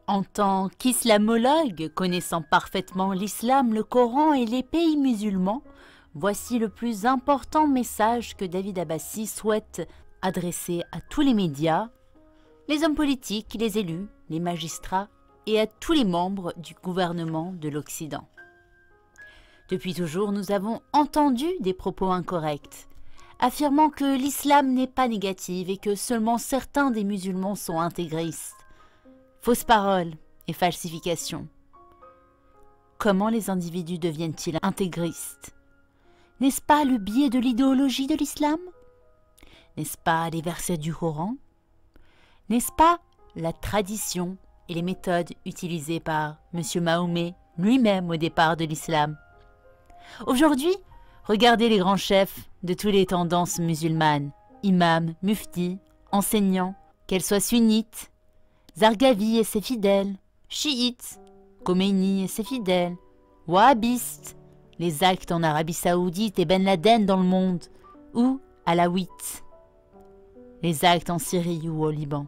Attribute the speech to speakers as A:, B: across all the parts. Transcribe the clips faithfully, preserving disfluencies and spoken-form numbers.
A: En tant qu'islamologue, connaissant parfaitement l'islam, le Coran et les pays musulmans, voici le plus important message que David Abbassi souhaite adresser à tous les médias, les hommes politiques, les élus, les magistrats et à tous les membres du gouvernement de l'Occident. Depuis toujours, nous avons entendu des propos incorrects, affirmant que l'islam n'est pas négatif et que seulement certains des musulmans sont intégristes. Fausses paroles et falsifications. Comment les individus deviennent-ils intégristes? N'est-ce pas le biais de l'idéologie de l'islam? N'est-ce pas les versets du Coran? N'est-ce pas la tradition et les méthodes utilisées par M. Mahomet lui-même au départ de l'islam? Aujourd'hui, regardez les grands chefs de toutes les tendances musulmanes, imams, muftis, enseignants, qu'elles soient sunnites, Zarqawi et ses fidèles, chiites, Khomeini et ses fidèles, wahhabistes, les actes en Arabie Saoudite et Ben Laden dans le monde, ou alaouites, les actes en Syrie ou au Liban.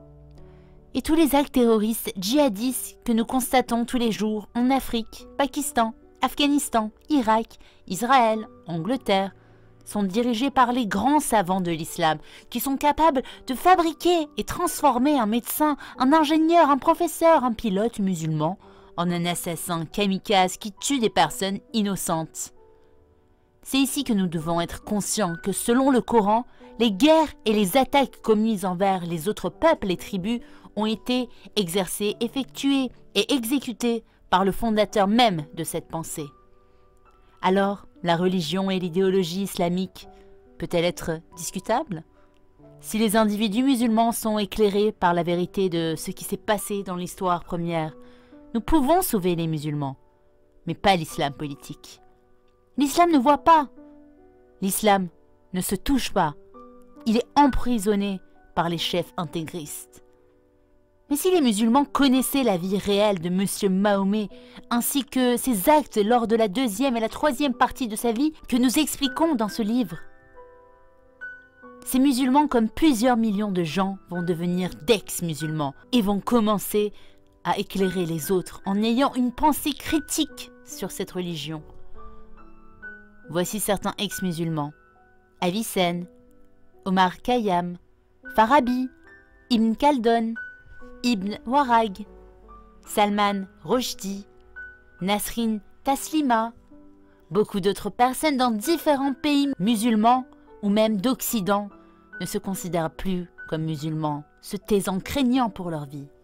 A: Et tous les actes terroristes djihadistes que nous constatons tous les jours en Afrique, Pakistan, Afghanistan, Irak, Israël, Angleterre, sont dirigés par les grands savants de l'islam, qui sont capables de fabriquer et transformer un médecin, un ingénieur, un professeur, un pilote musulman en un assassin kamikaze qui tue des personnes innocentes. C'est ici que nous devons être conscients que selon le Coran, les guerres et les attaques commises envers les autres peuples et tribus ont été exercées, effectuées et exécutées par le fondateur même de cette pensée. Alors, la religion et l'idéologie islamique peut-elle être discutable? Si les individus musulmans sont éclairés par la vérité de ce qui s'est passé dans l'histoire première, nous pouvons sauver les musulmans, mais pas l'islam politique. L'islam ne voit pas. L'islam ne se touche pas. Il est emprisonné par les chefs intégristes. Mais si les musulmans connaissaient la vie réelle de M. Mahomet, ainsi que ses actes lors de la deuxième et la troisième partie de sa vie que nous expliquons dans ce livre, ces musulmans, comme plusieurs millions de gens, vont devenir d'ex-musulmans et vont commencer à éclairer les autres en ayant une pensée critique sur cette religion. Voici certains ex-musulmans: Avicenne, Omar Khayyam, Farabi, Ibn Khaldun, Ibn Warag, Salman Rushdie, Nasrin Taslima, beaucoup d'autres personnes dans différents pays musulmans ou même d'Occident ne se considèrent plus comme musulmans, se taisant craignant pour leur vie.